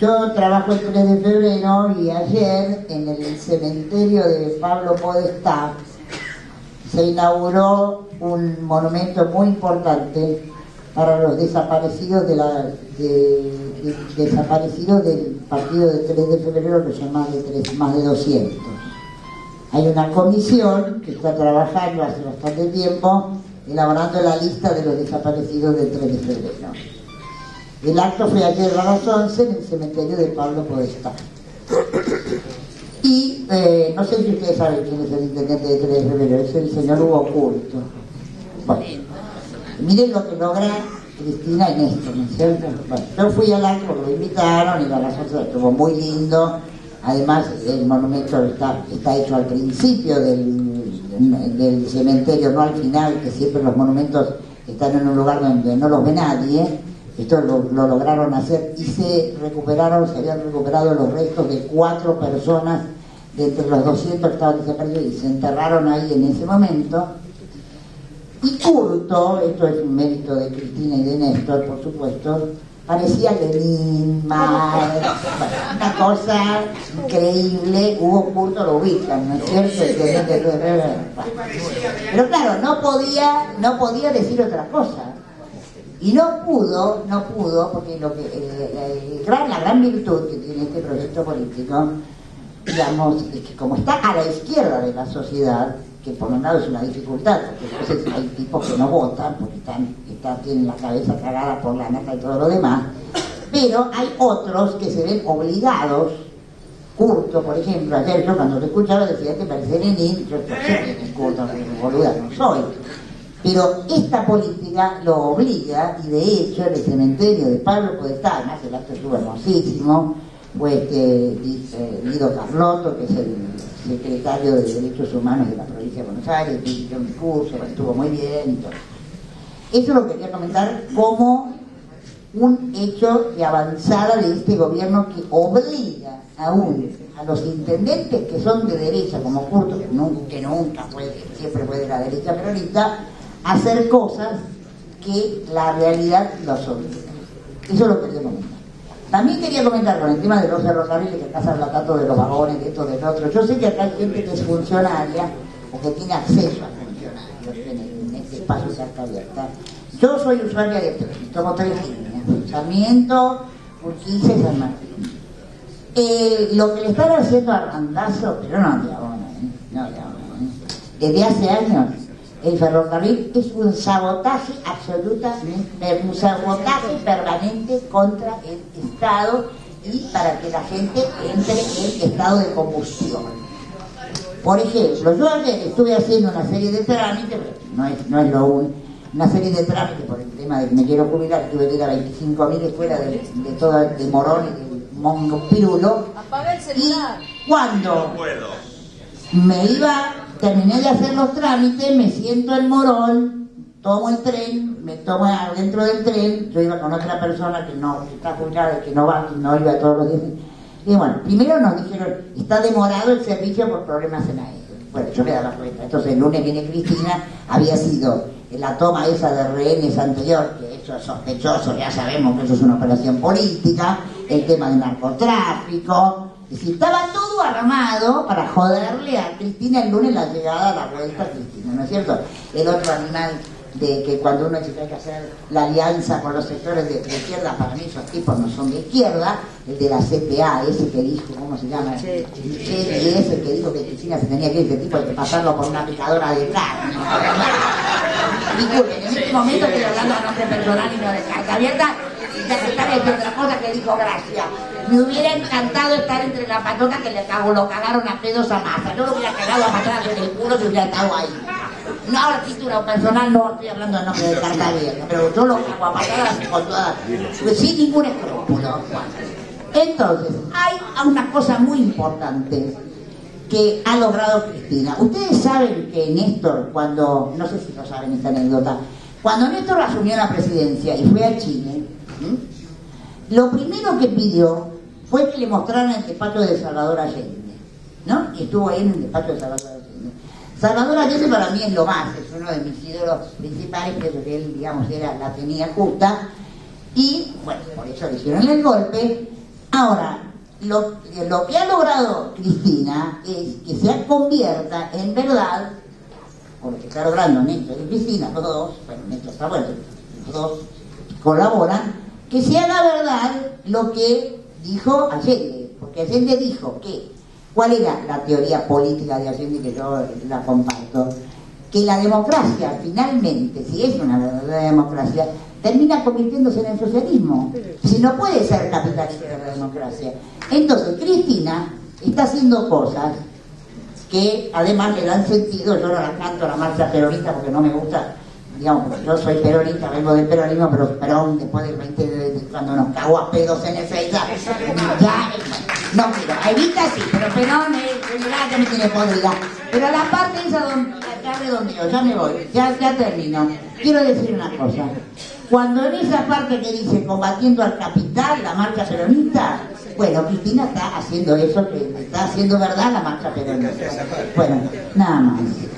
Yo trabajo el 3 de febrero y ayer en el cementerio de Pablo Podestá se inauguró un monumento muy importante para los desaparecidos desaparecidos del partido de 3 de febrero, que son más de 200. Hay una comisión que está trabajando hace bastante tiempo elaborando la lista de los desaparecidos del 3 de febrero. El acto fue ayer a las 11 en el cementerio de Pablo Podestá. Y no sé si ustedes saben quién es el intendente de 3 de febrero, es el señor Hugo Curto. Bueno, miren lo que logra Cristina en esto, ¿no es cierto? Bueno, yo fui al acto porque lo invitaron y a las 11 estuvo muy lindo. Además, el monumento está hecho al principio del cementerio, no al final, que siempre los monumentos están en un lugar donde no los ve nadie. Esto lo lograron hacer y se habían recuperado los restos de 4 personas de entre los 200 que estaban desaparecidos y se enterraron ahí en ese momento. Y Curto, esto es un mérito de Cristina y de Néstor, por supuesto, parecía Lenin, Marx, una cosa increíble. Hugo Curto lo ubican, ¿no es cierto? Pero claro, no podía decir otra cosa. Y no pudo, porque la gran virtud que tiene este proyecto político, digamos, es que como está a la izquierda de la sociedad, que por un lado es una dificultad, porque entonces hay tipos que no votan, porque tienen la cabeza cagada por la nata y todo lo demás, pero hay otros que se ven obligados. Curto, por ejemplo, ayer yo cuando lo escuchaba decía que parece Lenin, yo sé que es Curto, boluda no soy. Pero esta política lo obliga, y de hecho en el cementerio de Pablo Podestá, además el acto estuvo hermosísimo, fue Guido Carlotto, que es el secretario de Derechos Humanos de la provincia de Buenos Aires, dirigió un curso, estuvo muy bien y todo. Eso lo quería comentar como un hecho de avanzada de este gobierno que obliga aún a los intendentes que son de derecha, como Curto, que nunca siempre fue de la derecha peronista, hacer cosas que la realidad los obliga. Eso lo quería comentar. También quería comentar con el tema de los ferrocarriles, que acá se habla tanto de los vagones, de esto, del otro. Yo sé que acá hay gente que es funcionaria o que tiene acceso a funcionarios en este espacio que está abierto. Yo soy usuaria de tren, tomo 3 líneas, Sarmiento, Urquiza y San Martín. Lo que le están haciendo a Randazzo, pero no de ahora, desde hace años, el ferrocarril es un sabotaje absolutamente, un sabotaje permanente contra el Estado y para que la gente entre en estado de combustión. Por ejemplo, yo ayer estuve haciendo una serie de trámites, no es lo único, una serie de trámites por el tema de que me quiero jubilar, tuve que ir a 25.000 escuelas de Morón y de Mongo Pirulo. Apaga el celular. Y cuando terminé de hacer los trámites, me siento en Morón, tomo el tren, me tomo dentro del tren, yo iba con otra persona que está jubilada, que no iba todos los días. Y bueno, primero nos dijeron, está demorado el servicio por problemas en aéreo. Bueno, yo me daba cuenta. Entonces el lunes viene Cristina, había sido la toma esa de rehenes anterior, que eso es sospechoso, ya sabemos que eso es una operación política, el tema del narcotráfico. Es decir, estaba todo armado para joderle a Cristina el lunes la llegada a la vuelta a Cristina, ¿no es cierto? El otro animal de que cuando uno dice que hay que hacer la alianza con los sectores de izquierda, para mí esos tipos no son de izquierda, el de la CPA, ese que dijo, ¿cómo se llama? Ese que dijo que Cristina se tenía que ir, ese tipo hay que pasarlo por una picadora de carne. Disculpen, en este momento estoy hablando a nombre personal y no de carta abierta, y secretaria de otra cosa que dijo Gracia. Me hubiera encantado estar entre la patota que lo cagaron a pedos a Massa. Yo lo hubiera cagado a patadas en el culo si hubiera estado ahí. No, ahora título personal no estoy hablando de nombre de carta abierta, pero yo lo cago a patadas con todas, sin ningún escrúpulo. Entonces, hay una cosa muy importante que ha logrado Cristina. Ustedes saben que Néstor, no sé si lo saben esta anécdota, cuando Néstor asumió la presidencia y fue a Chile, lo primero que pidió fue que le mostraran el despacho de Salvador Allende, ¿no? Y estuvo ahí en el despacho de Salvador Allende. Salvador Allende para mí es lo más, es uno de mis ídolos principales, creo que él, digamos, la tenía justa, y bueno, por eso le hicieron el golpe, Ahora, lo que ha logrado Cristina es que se convierta en verdad, porque está logrando Néstor y Cristina, los dos, bueno, Néstor está bueno, los dos colaboran, que se haga verdad lo que dijo Allende, porque Allende dijo que, ¿cuál era la teoría política de Allende, que yo la comparto? Que la democracia, finalmente, si es una verdadera democracia, termina convirtiéndose en el socialismo. Si no puede ser capitalista la democracia. Entonces, Cristina está haciendo cosas que además le dan sentido. Yo no la canto a la marcha peronista porque no me gusta, digamos, yo soy peronista, vengo del peronismo, pero Perón, después del 20 cuando nos cagó a pedos en Ezeiza, ya, no quiero, a Evita sí, pero Perón ya me tiene podrida. Pero la parte esa donde acá redondeo, ya me voy, ya termino. Quiero decir una cosa. Cuando en esa parte que dice combatiendo al capital, la marcha peronista, bueno, Cristina está haciendo eso, que está haciendo verdad la marcha peronista. Bueno, nada más.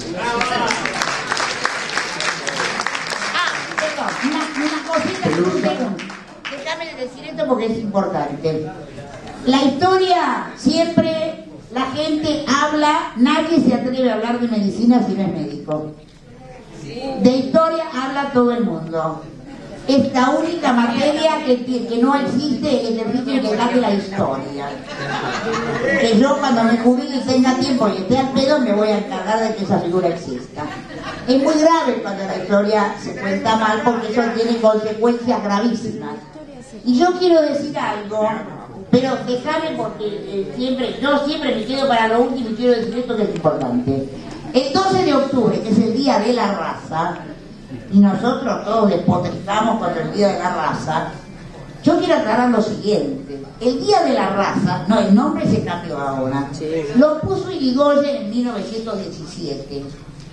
Una cosita, un segundo. Déjame decir esto porque es importante. La historia siempre, la gente habla, nadie se atreve a hablar de medicina si no es médico. De historia habla todo el mundo. Es la única materia que no existe el ejercicio ilegal de la historia. Que yo cuando me jubile y tenga tiempo y esté al pedo me voy a encargar de que esa figura exista. Es muy grave cuando la historia se cuenta mal porque eso tiene consecuencias gravísimas. Y yo quiero decir algo, pero déjame porque yo siempre me quedo para lo último y quiero decir esto que es importante. El 12 de octubre, que es el Día de la Raza, y nosotros todos despotricamos contra el Día de la Raza, yo quiero aclarar lo siguiente. El Día de la Raza, no, el nombre se cambió ahora, lo puso Irigoyen en 1917.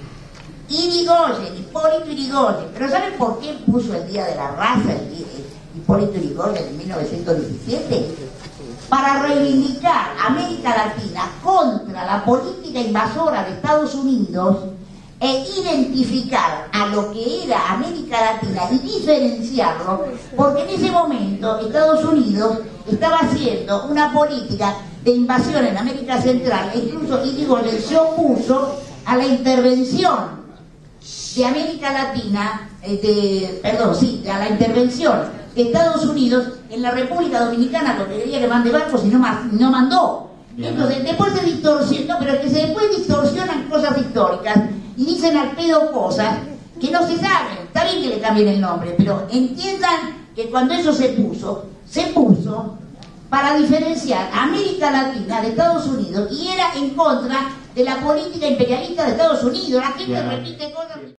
Hipólito Yrigoyen. Pero ¿saben por qué puso el Día de la Raza Hipólito Yrigoyen en 1917? Para reivindicar a América Latina contra la política invasora de Estados Unidos e identificar a lo que era América Latina y diferenciarlo, porque en ese momento Estados Unidos estaba haciendo una política de invasión en América Central, e incluso Irigoyen se opuso a la intervención de América Latina, a la intervención de Estados Unidos en la República Dominicana, porque quería que mande barcos y no mandó. Entonces después se distorsionó, pero es que después distorsionan cosas históricas y dicen al pedo cosas que no se saben. Está bien que le cambien el nombre, pero entiendan que cuando eso se puso para diferenciar a América Latina de Estados Unidos y era en contra de la política imperialista de Estados Unidos. La gente repite cosas.